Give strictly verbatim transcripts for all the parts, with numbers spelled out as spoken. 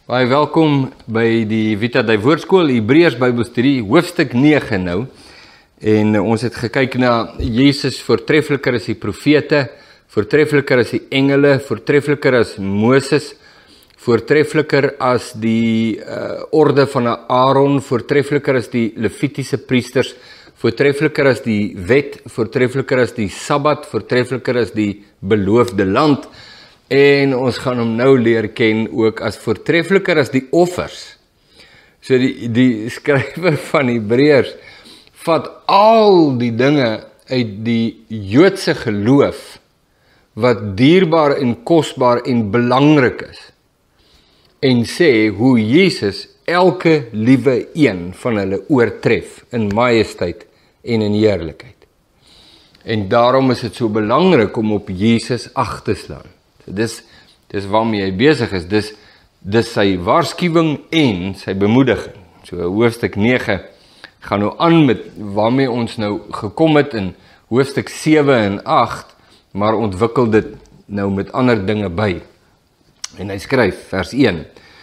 Baie welkom by die Vita Dei Woordskool Hebreërs Bybelstudie hoofstuk nege nou. En ons het gekyk na Jesus voortreffeliker as die profete, voortreffeliker as die engele, voortreffeliker as Moses, voortreffeliker as die uh, orde van Aaron, voortreffeliker as die Levitiese priesters, voortreffeliker as die wet, voortreffeliker as die Sabbat, voortreffeliker as die beloofde land. En ons gaan hom nou leer ken ook as voortreffeliker as die offers. So die, die skrywer van Hebreërs vat al die dinge uit die Joodse geloof wat dierbaar en kosbaar en belangrik is en sê hoe Jesus elke liewe een van hulle oortref in majesteit en in heerlikheid. En daarom is dit so belangrik om op Jesus ag te slaan. Dis, dis waarmee hy besig is, dis, dis sy waarskuwing en sy bemoediging. So hoofstuk nege gaan nou aan met waarmee ons nou gekom het in hoofstuk sewe en agt, maar ontwikkel dit nou met ander dinge by. En hy skryf, vers een,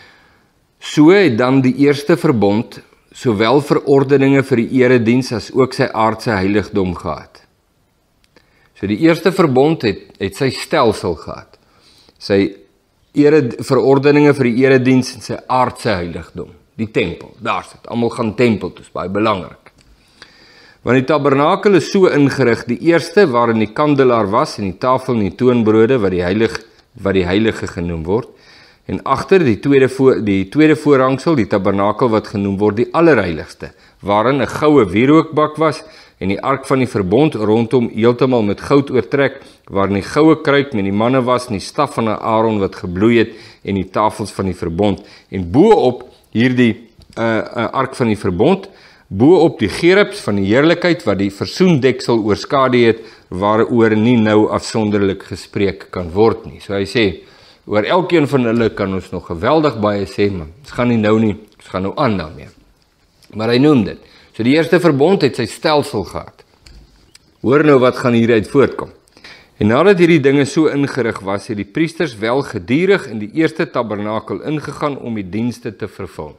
so het dan die eerste verbond, sowel verordeninge vir die erediens as ook sy aardse heiligdom gehad. So die eerste verbond het, het sy stelsel gehad. Sy ere, verordeninge vir die erediens en sy aardse heiligdom, die tempel, daar sit, almal gaan tempel toe, is baie belangrik. Want die tabernakel is so ingerig, die eerste waarin die kandelaar was en die tafel en die toonbrode wat die heilig, wat die heilige genoem word, en agter die tweede, voor, die tweede voorhangsel, die tabernakel wat genoem word die allerheiligste, waarin 'n goue wierookbak was en die ark van die verbond rondom heeltemal met goud oortrek, waarin die goue kruik met die manne was en die staf van Aaron wat gebloei het en die tafels van die verbond. En bo-op hierdie uh, uh, ark van die verbond, bo-op die gerubs van die heerlikheid wat die versoendeksel oorskadu het, waaroor nie nou afsonderlik gespreek kan word nie. So hy sê, oor elkeen van hulle kan ons nog geweldig baie sê, maar ons gaan nie nou nie, ons gaan nou aan daarmee. Maar hy noem dit. So die eerste verbond het sy stelsel gehad. Hoor nou wat gaan hieruit voortkom. En nadat hierdie dinge so ingerig was, het die priesters wel gedurig in die eerste tabernakel ingegaan om die dienste te vervul.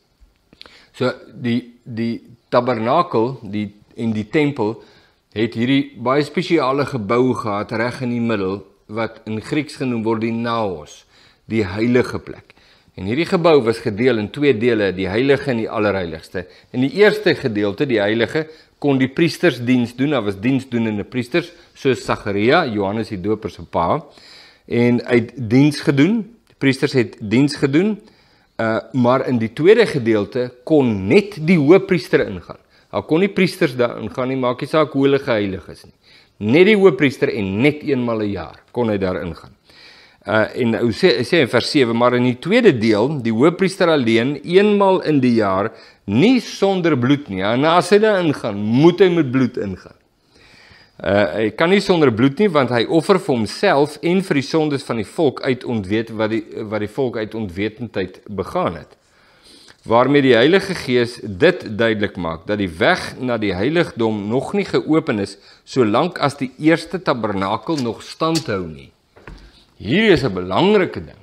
So die, die tabernakel die, en die tempel het hierdie baie spesiale gebou gehad reg in die middel, wat in Grieks genoem word die naos, die heilige plek. En hierdie gebou was gedeel in twee dele, die heilige en die allerheiligste. In die eerste gedeelte, die heilige, kon die priesters diens doen, daar was diensdoenende priesters, soos Sagaria, Johannes die Doper se pa, en hy het diens gedoen, die priesters het diens gedoen, uh, maar in die tweede gedeelte kon net die hoëpriester ingaan. Daar kon nie priesters daar ingaan nie, maak nie saak hoe hulle geheilig is nie. Net die hoëpriester en net eenmal 'n jaar kon hy daar ingaan. Uh, en hy sê, sê in vers sewe, maar in die tweede deel, die hoëpriester alleen, eenmal in die jaar, nie sonder bloed nie. En as hy daar ingaan, moet hy met bloed ingaan. Uh, hy kan nie sonder bloed nie, want hy offer vir homself en vir die sondes van die volk uit ontweet, wat die, wat die volk uit onwetendheid begaan het. Waarmee die Heilige Gees dit duidelik maak, dat die weg na die heiligdom nog nie geopen is, solank as die eerste tabernakel nog standhou nie. Hier is 'n belangrike ding.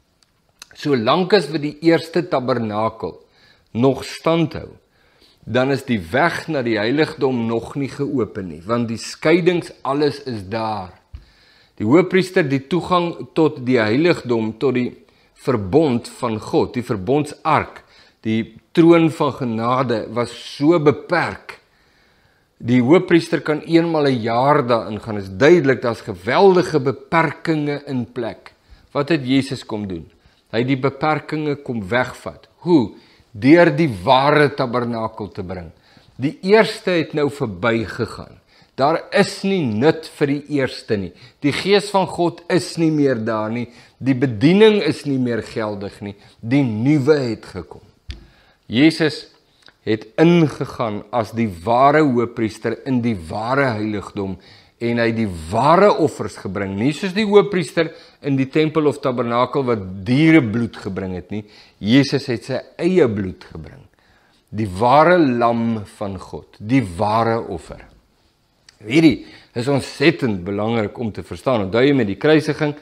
Solank as vir die eerste tabernakel nog standhou, dan is die weg na die heiligdom nog nie geopen nie, want die skeidings alles is daar. Die hoëpriester die toegang tot die heiligdom, tot die verbond van God, die verbondsark, die troon van genade was so beperk. Die hoëpriester kan eenmal 'n jaar daarin gaan, is duidelik, daar's geweldige beperkinge in plek. Wat het Jesus kom doen? Hy het die beperkinge kom wegvat. Hoe? Deur die ware tabernakel te bring. Die eerste het nou verby gegaan. Daar is nie nut vir die eerste nie. Die Gees van God is nie meer daar nie. Die bediening is nie meer geldig nie. Die nuwe het gekom. Jesus het ingegaan as die ware hoëpriester in die ware heiligdom en hy die ware offers gebring, nie soos die hoëpriester in die tempel of tabernakel wat dierebloed gebring het nie. Jesus het sy eie bloed gebring. Die ware lam van God, die ware offer. Hierdie is ontsettend belangrik om te verstaan. Onthou jy met die kruisiging,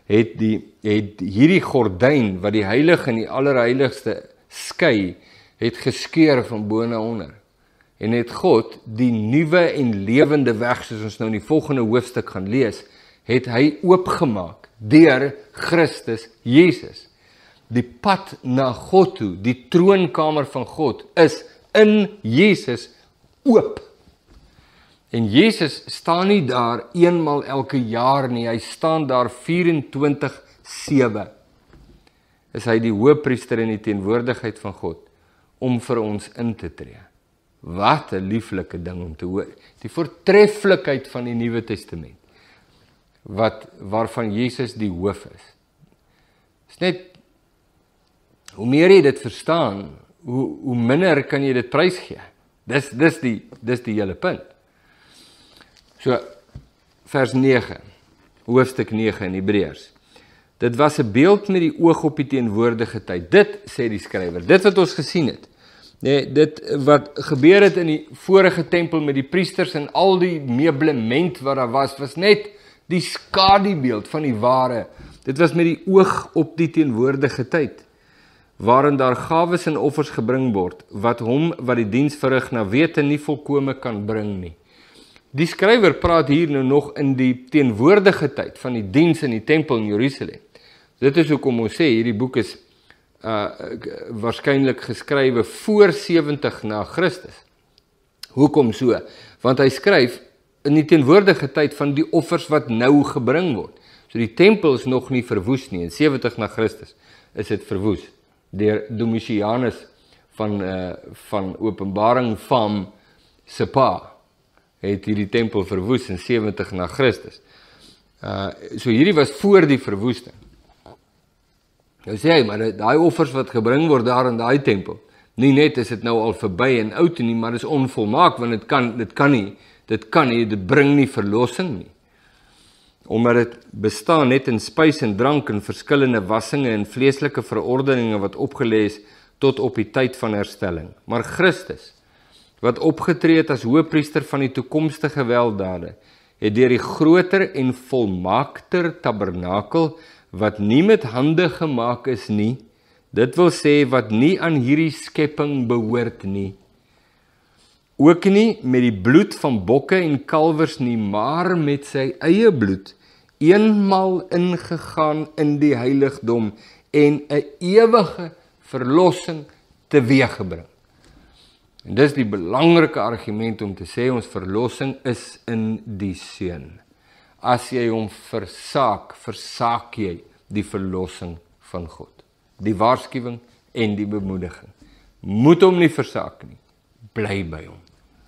het, die, het hierdie gordyn wat die heilige en die allerheiligste skei, het geskeur van bo na onder. En het God die nuwe en lewende weg, soos ons nou in die volgende hoofstuk gaan lees, het hy oopgemaak deur Christus Jesus. Die pad na God toe, die troonkamer van God, is in Jesus oop. En Jesus staan nie daar eenmal elke jaar nie, hy staan daar vyf-en-twintig sewe. Is hy die hoëpriester in die teenwoordigheid van God, om vir ons in te tree. Wat 'n lieflike ding om te hoor. Die voortreffelikheid van die Nuwe Testament, wat, waarvan Jesus die hoof is. Is net, hoe meer jy dit verstaan, hoe, hoe minder kan jy dit prys gee. Dis, dis, die, dis die hele punt. So, vers nege, hoofstuk nege in Hebreërs. Dit was 'n beeld met die oog op die teenwoordige tyd. Dit, sê die skrywer, dit wat ons gesien het. Nee, dit wat gebeur het in die vorige tempel met die priesters en al die meublement wat daar was, was net die skadubeeld van die ware. Dit was met die oog op die teenwoordige tyd, waarin daar gawes en offers gebring word, wat hom wat die diens verrig na wete nie volkome kan bring nie. Die skrywer praat hier nou nog in die teenwoordige tyd van die diens in die tempel in Jerusalem. Dit is hoekom ons sê, hierdie boek is uh, waarskynlik geskrywe voor sewentig na Christus. Hoekom so? Want hy skryf in die teenwoordige tyd van die offers wat nou gebring word. So die tempel is nog nie verwoes nie, in sewentig na Christus is dit verwoes, deur Domitianus van, uh, van Openbaring van se pa, het hierdie tempel verwoes in sewentig na Christus. Uh, so hierdie was voor die verwoesting. Nou sê hy, maar die offers wat gebring word daar in die tempel, nie net is dit nou al verby en oud nie, maar is onvolmaak, want dit kan, dit kan nie, dit kan nie, dit bring nie verlossing nie. Omdat dit bestaan net in spys en drank en verskillende wassinge en vleeslike verordeninge wat opgelê is tot op die tyd van herstelling. Maar Christus, wat opgetree het as hoëpriester van die toekomstige weldade, het deur die groter en volmaakter tabernakel, wat nie met hande gemaak is nie, dit wil sê wat nie aan hierdie skepping behoort nie, ook nie met die bloed van bokke en kalwers nie, maar met sy eie bloed, eenmaal ingegaan in die heiligdom en 'n ewige verlossing teweeggebring. En dis die belangrike argument om te sê, ons verlossing is in die Seun. As jy hom versaak, versaak jy die verlossing van God. Die waarskuwing en die bemoediging. Moet hom nie versaak nie, bly by hom.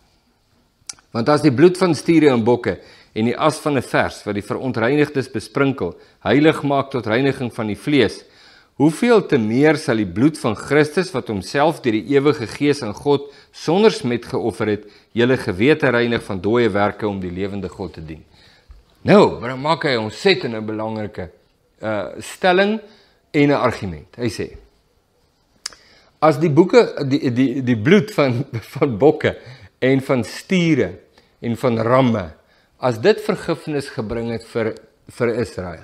Want as die bloed van stiere en bokke en die as van 'n vers wat die verontreinigdes besprinkel, heilig maak tot reiniging van die vlees, hoeveel te meer sal die bloed van Christus, wat homself deur die ewige Gees aan God sonder smet geoffer het, julle gewete reinig van dooie werke om die lewende God te dien. Nou, dan maak hy ontsettend 'n belangrike uh, stelling en 'n argument. Hy sê, as die boeke, die, die, die bloed van, van bokke en van stiere en van ramme, as dit vergifnis gebring het vir, vir Israel,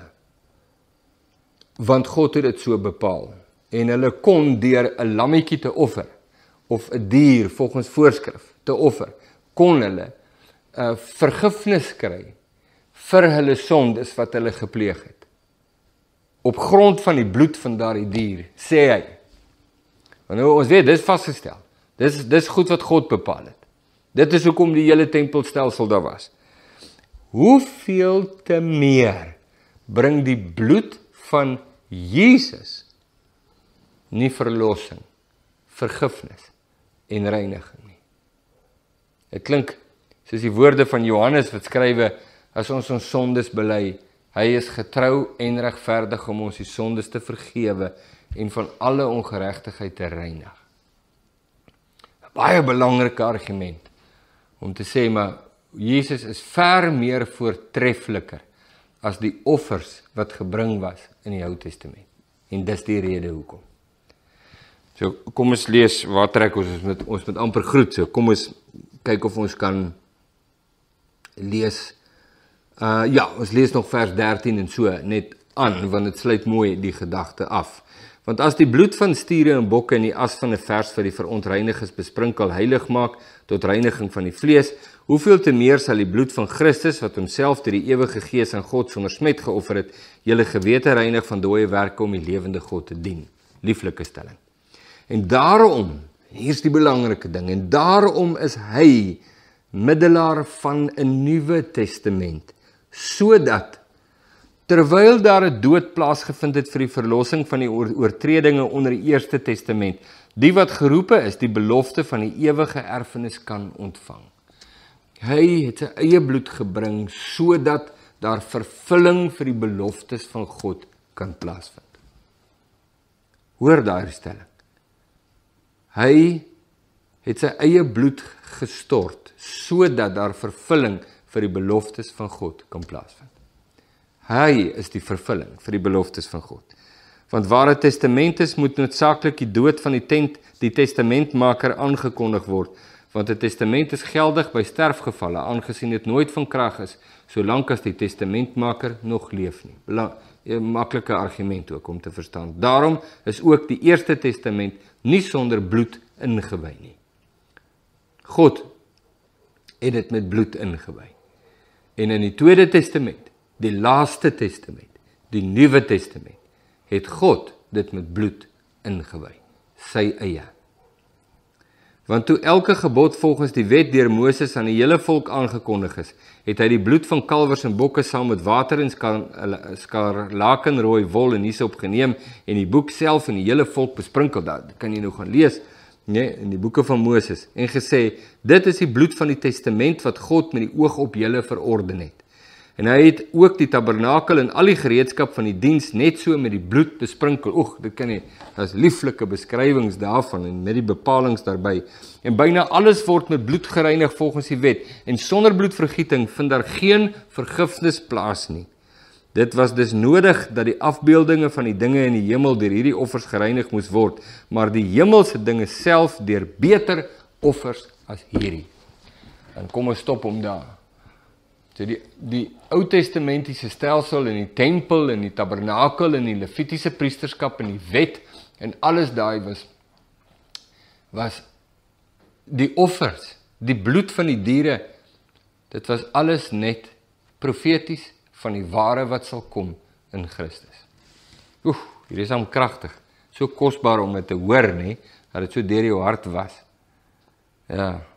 want God het dit so bepaal, en hulle kon deur 'n lammetjie te offer, of 'n dier volgens voorskrif te offer, kon hulle uh, vergifnis kry vir hulle sondes wat hulle gepleeg het. Op grond van die bloed van daardie dier, sê hy. Want nou, ons weet, dis vasgestel. Dis, dis goed wat God bepaal het. Dit is hoekom die hele tempelstelsel daar was. Hoeveel te meer bring die bloed van Jesus nie verlossing, vergifnis en reiniging nie. Dit klink soos die woorde van Johannes wat skrywe, as ons ons sondes bely, hy is getrou en regverdig om ons die sondes te vergewe en van alle ongeregtigheid te reinig. 'n Baie belangrike argument om te sê, maar Jesus is ver meer voortreffeliker as die offers wat gebring was in die Ou Testament. En dis die rede hoekom. So, kom ons lees, waar trek ons, ons met, ons met amper groet, so kom ons kyk of ons kan lees, uh, ja, ons lees nog vers dertien en so, net aan, want dit sluit mooi die gedagte af. Want as die bloed van stiere en bokke en die as van 'n vers vir die verontreiniges besprinkel heilig maak tot reiniging van die vlees, hoeveel te meer sal die bloed van Christus, wat homself deur die ewige Gees aan God sonder smet geoffer het, julle gewete reinig van dooie werke om die lewende God te dien. Lieflike stelling. En daarom, hier is die belangrike ding, en daarom is hy middelaar van 'n nuwe testament, sodat terwyl daar 'n dood plaasgevind het vir die verlossing van die oortredinge onder die Eerste Testament, die wat geroepe is, die belofte van die ewige erfenis kan ontvang. Hy het sy eie bloed gebring, sodat daar vervulling vir die beloftes van God kan plaasvind. Hoor daai stelling. Hy het sy eie bloed gestort, sodat daar vervulling vir die beloftes van God kan plaasvind. Hy is die vervulling vir die beloftes van God. Want waar 'n testament is, moet noodsaaklik die dood van die tent, die testamentmaker aangekondig word, want 'n testament is geldig by sterfgevalle, aangesien dit nooit van krag is, solank as die testamentmaker nog leef nie. Belang, 'n maklike argument ook om te verstaan. Daarom is ook die Eerste Testament nie sonder bloed ingewy nie. God het dit met bloed ingewy. En in die Tweede Testament, die Laaste Testament, die Nuwe Testament, het God dit met bloed ingewy, sy eie. Want toe elke gebod volgens die wet deur Moses aan die hele volk aangekondig is, het hy die bloed van kalwers en bokke saam met water en skarlakenrooi wol en hyssop geneem en die boek self en die hele volk besprinkel. Dat kan jy nou gaan lees, nee, in die boeke van Moses, en gesê, dit is die bloed van die testament wat God met die oog op julle verorden het. En hy het ook die tabernakel en al die gereedskap van die diens net so met die bloed besprinkel. Oeg, dit kan nie, dat is lieflike beskrywings daarvan en met die bepalings daarby. En byna alles word met bloed gereinig volgens die wet. En sonder bloedvergieting vind daar geen vergifnis plaas nie. Dit was dus nodig dat die afbeeldinge van die dinge in die hemel deur hierdie offers gereinig moes word, maar die hemelse dinge self deur beter offers as hierdie. En kom ons stop om daar. So die, die Oud-testamentiese stelsel en die tempel en die tabernakel en die Levitiese priesterskap en die wet en alles daai was, was die offers, die bloed van die diere, dit was alles net profeties van die ware wat sal kom in Christus. Oeh, hier is hom kragtig, so kosbaar om dit te hoor, nie, dat dit so deur jou hart was. Ja.